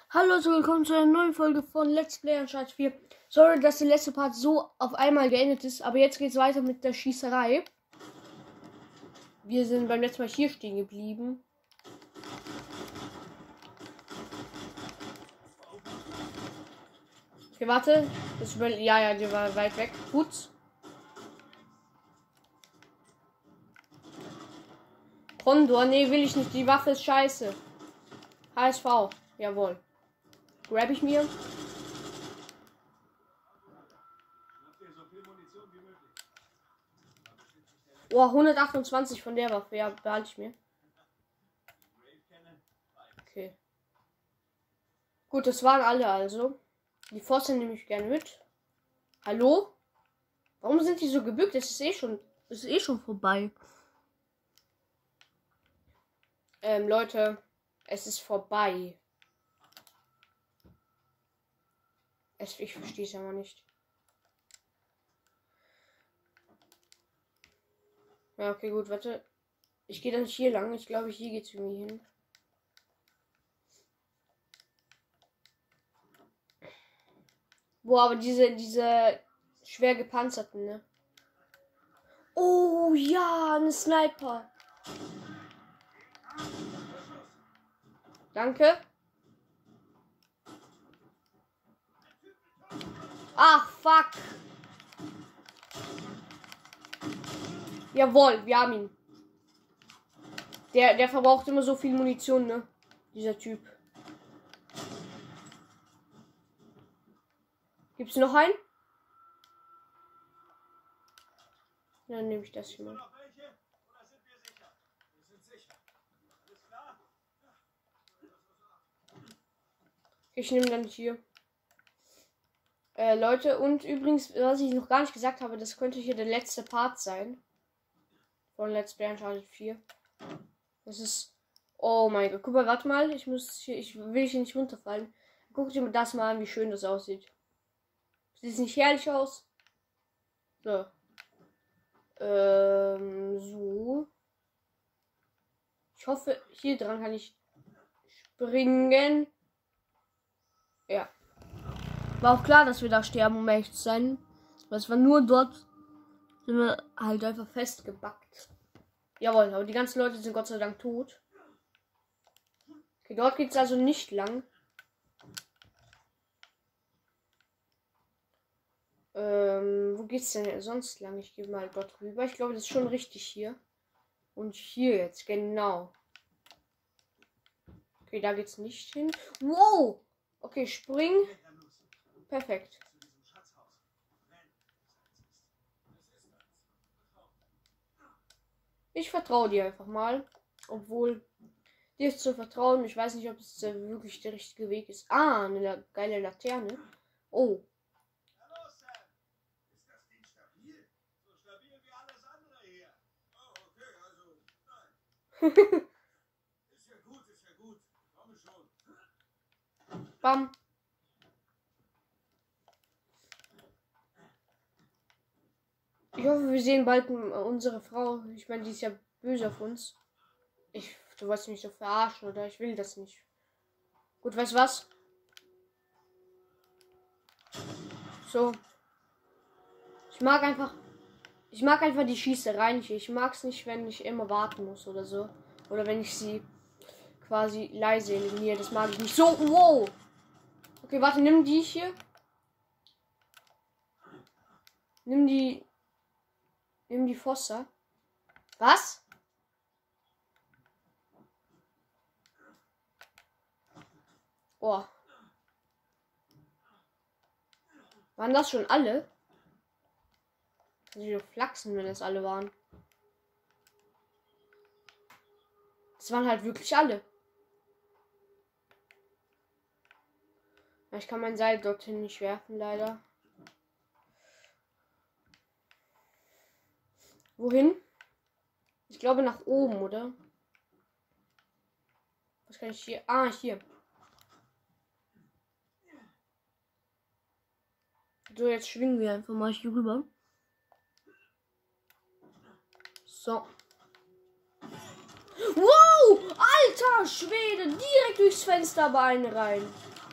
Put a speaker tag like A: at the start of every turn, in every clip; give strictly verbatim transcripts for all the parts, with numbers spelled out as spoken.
A: Hallo und willkommen zu einer neuen Folge von Let's Play Uncharted vier. Sorry, dass der letzte Part so auf einmal geendet ist, aber jetzt geht es weiter mit der Schießerei. Wir sind beim letzten Mal hier stehen geblieben. Okay, warte. Das über ja, ja, die war weit weg. Gut. Condor, nee, will ich nicht. Die Waffe ist scheiße. H S V, jawohl. Grab ich mir. Oh, hundertachtundzwanzig von der Waffe. Ja, behalte ich mir. Okay. Gut, das waren alle also. Die Force nehme ich gerne mit. Hallo? Warum sind die so gebückt? Es ist eh schon, es ist eh schon vorbei. Ähm, Leute, es ist vorbei. Es, ich verstehe es aber nicht. Ja, okay, gut, warte. Ich gehe dann hier lang. Ich glaube, hier geht es irgendwie hin. Boah, aber diese, diese schwer gepanzerten, ne? Oh ja, ein Sniper. Danke. Ach, fuck. Jawohl, wir haben ihn. Der, der verbraucht immer so viel Munition, ne? Dieser Typ. Gibt's noch einen? Dann nehme ich das hier mal. Ich nehme dann hier. Äh, Leute, und übrigens, was ich noch gar nicht gesagt habe, das könnte hier der letzte Part sein. Von Let's Play Uncharted vier. Das ist. Oh mein Gott. Guck mal, warte mal. Ich muss hier. Ich will hier nicht runterfallen. Guck dir das mal an, wie schön das aussieht. Sieht es nicht herrlich aus? So. Ähm, so. Ich hoffe, hier dran kann ich springen. Ja. War auch klar, dass wir da sterben, um echt zu sein. Das war nur dort, sind wir halt einfach festgebackt. Jawohl, aber die ganzen Leute sind Gott sei Dank tot. Okay, dort geht es also nicht lang. Ähm, wo geht's denn sonst lang? Ich gehe mal dort rüber. Ich glaube, das ist schon richtig hier. Und hier jetzt, genau. Okay, da geht's nicht hin. Wow! Okay, spring. Perfekt. Ich vertraue dir einfach mal. Obwohl, dir ist zu vertrauen. Ich weiß nicht, ob es äh, wirklich der richtige Weg ist. Ah, eine la geile Laterne. Oh.
B: Ist ja gut, ist ja gut. Komm schon.
A: Bam. Ich hoffe, wir sehen bald unsere Frau. Ich meine, die ist ja böse auf uns. Ich, du wolltest mich so verarschen, oder? Ich will das nicht. Gut, weißt du was? So. Ich mag einfach. Ich mag einfach die Schießerei nicht. Ich mag es nicht, wenn ich immer warten muss oder so. Oder wenn ich sie quasi leise eliminiere. Das mag ich nicht. So, wow. Okay, warte, nimm die hier. Nimm die. Nimm die Fossa. Was? Oh. Waren das schon alle? Die flachsen, wenn das alle waren. Das waren halt wirklich alle. Ich kann mein Seil dorthin nicht werfen, leider. Wohin? Ich glaube nach oben, oder? Was kann ich hier? Ah, hier. So, jetzt schwingen wir einfach mal hier rüber. So. Wow! Alter Schwede! Direkt durchs Fensterbein rein.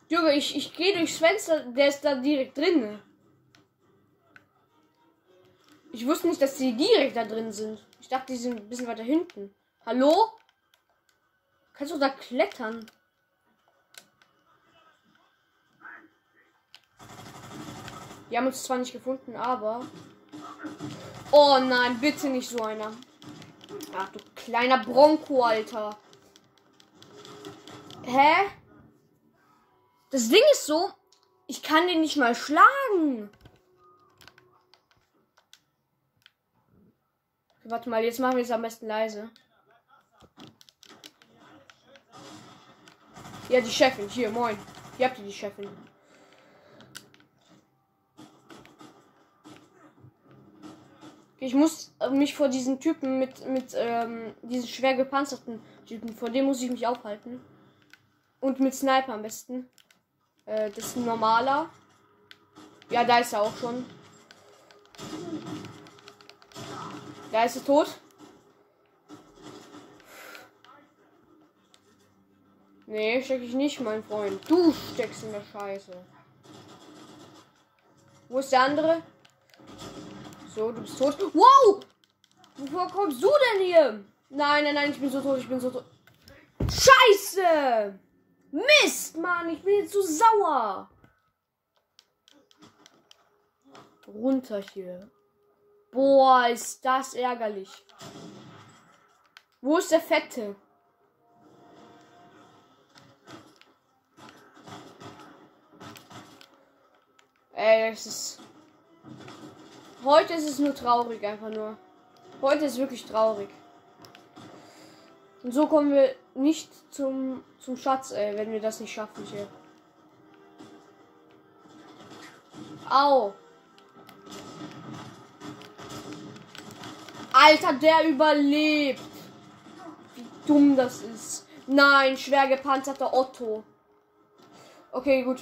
A: Junge, ich, ich gehe durchs Fenster, der ist da direkt drin. Ich wusste nicht, dass die direkt da drin sind. Ich dachte, die sind ein bisschen weiter hinten. Hallo? Kannst du da klettern? Die haben uns zwar nicht gefunden, aber... Oh nein, bitte nicht so einer. Ach du kleiner Bronco, Alter. Hä? Das Ding ist so, ich kann den nicht mal schlagen. Okay, warte mal, jetzt machen wir es am besten leise. Ja, die Chefin. Hier, moin. Hier habt ihr die Chefin. Ich muss mich vor diesen Typen mit, mit ähm, diesen schwer gepanzerten Typen, vor dem muss ich mich aufhalten. Und mit Sniper am besten. Äh, das ist ein normaler. Ja, da ist er auch schon. Da ist er tot. Nee, steck ich nicht, mein Freund. Du steckst in der Scheiße. Wo ist der andere? So, du bist tot. Wow! Wovor kommst du denn hier? Nein, nein, nein, ich bin so tot, ich bin so tot. Scheiße! Mist, Mann, ich bin jetzt so sauer. Runter hier. Boah, ist das ärgerlich. Wo ist der Fette? Ey, es ist... Heute ist es nur traurig, einfach nur. Heute ist wirklich traurig. Und so kommen wir nicht zum, zum Schatz, ey, wenn wir das nicht schaffen hier. Au. Alter, der überlebt. Wie dumm das ist. Nein, schwer gepanzerter Otto. Okay, gut.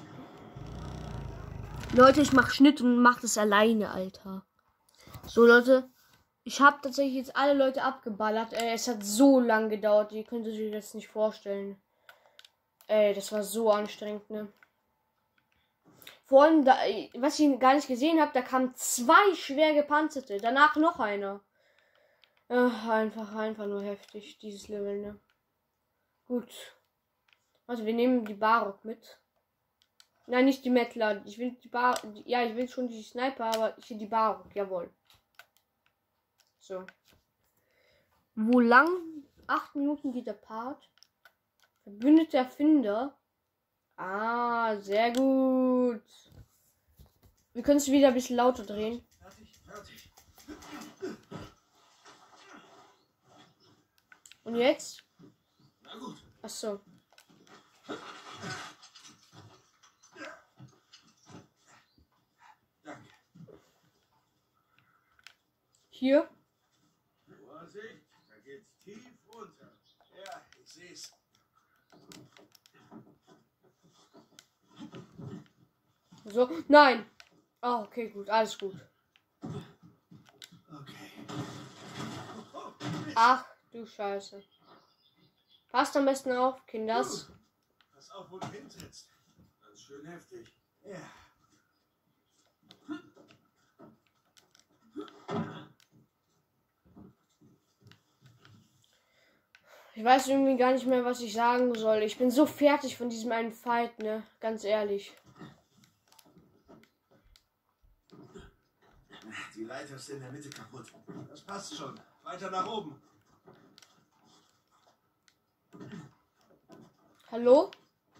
A: Leute, ich mach Schnitt und mach das alleine, Alter. So, Leute. Ich habe tatsächlich jetzt alle Leute abgeballert. Ey, es hat so lang gedauert. Ihr könnt euch das nicht vorstellen. Ey, das war so anstrengend, ne? Vor allem, da, was ich gar nicht gesehen habe, da kamen zwei schwer gepanzerte. Danach noch einer. Ach, einfach, einfach nur heftig, dieses Level, ne? Gut. Also, wir nehmen die Barok mit. Nein, nicht die Mettler. Ich will die Bar... Ja, ich will schon die Sniper, aber ich will die Barok. Jawohl. So. Wo lang? Acht Minuten geht der Part. Verbündeter Erfinder. Ah, sehr gut. Wir können es wieder ein bisschen lauter drehen.
B: Fertig, fertig.
A: Und jetzt?
B: Na gut.
A: Ach so.
B: Danke.
A: Hier.
B: Vorsicht, da geht's tief runter. Ja, ich seh's.
A: So. Nein. Ah, okay, gut. Alles gut.
B: Okay.
A: Ach, du Scheiße. Passt am besten auf, Kinders.
B: Pass auf, wo du hintrittst. Ganz schön heftig. Ja.
A: Ich weiß irgendwie gar nicht mehr, was ich sagen soll. Ich bin so fertig von diesem einen Fight, ne? Ganz ehrlich.
B: Die Leiter ist in der Mitte kaputt. Das passt schon. Weiter nach oben.
A: Hallo?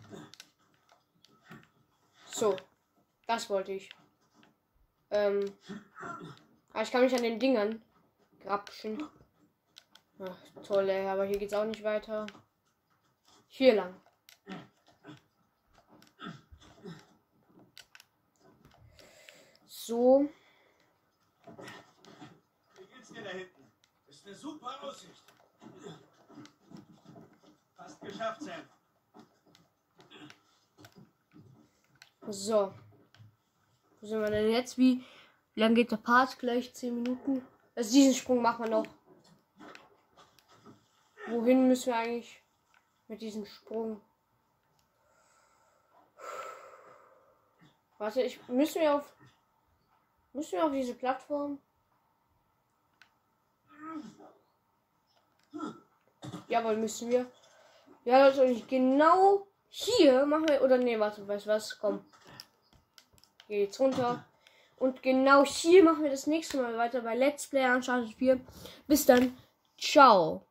A: So. Das wollte ich. Ähm. Aber ich kann mich an den Dingern grapschen. Ach, toll, ey, aber hier geht's auch nicht weiter. Hier lang. So.
B: Wie geht's dir da hinten? Ist eine super Aussicht. Fast geschafft, Sam.
A: So. Wo sind wir denn jetzt? Wie, wie lange geht der Part? Gleich zehn Minuten. Also diesen Sprung machen wir noch. Wohin müssen wir eigentlich mit diesem Sprung? Warte, ich müssen wir auf. Müssen wir auf diese Plattform? Jawohl, müssen wir. Ja, Leute, und genau hier machen wir. Oder nee, warte, weißt du was? Komm. Geh jetzt runter. Und genau hier machen wir das nächste Mal weiter bei Let's Play Uncharted vier. Bis dann. Ciao.